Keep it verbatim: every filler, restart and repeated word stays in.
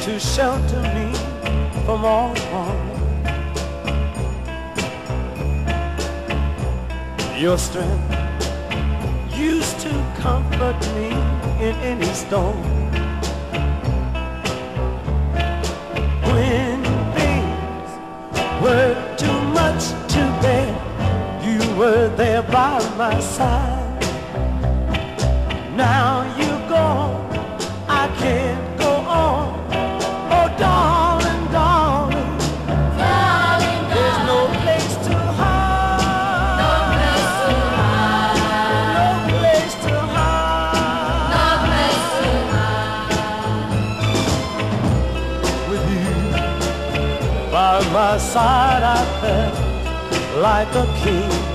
to shelter me from all harm. Your strength used to comfort me in any storm. When things were too much to bear, you were there by my side. Now you're gone, I can't go on. Oh, darling, darling, darling, there's no place to hide. No place to hide. No place to hide. No place to hide. With you by my side, I felt like a king.